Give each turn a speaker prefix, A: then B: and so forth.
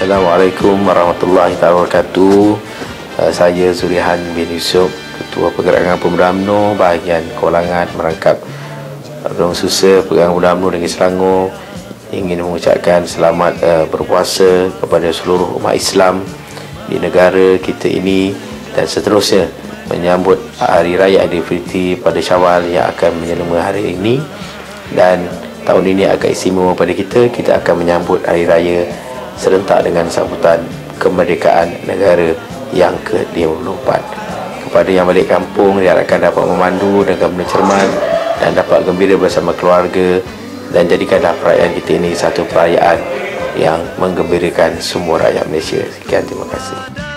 A: Assalamualaikum warahmatullahi wabarakatuh. Saya Zurihan bin Yusuf, Ketua Pergerakan Pemuda UMNO bahagian Kolangan Merangkap Rong Susa Pergerakan Pemuda UMNO Negeri Selangor, ingin mengucapkan selamat berpuasa kepada seluruh umat Islam di negara kita ini dan seterusnya menyambut Hari Raya Aidilfitri pada Syawal yang akan menjelma hari ini. Dan tahun ini agak istimewa pada kita akan menyambut Hari Raya serentak dengan sambutan kemerdekaan negara yang ke-54. Kepada yang balik kampung, diharapkan dapat memandu dengan cermat dan dapat gembira bersama keluarga, dan jadikanlah perayaan kita ini satu perayaan yang menggembirakan semua rakyat Malaysia. Sekian, terima kasih.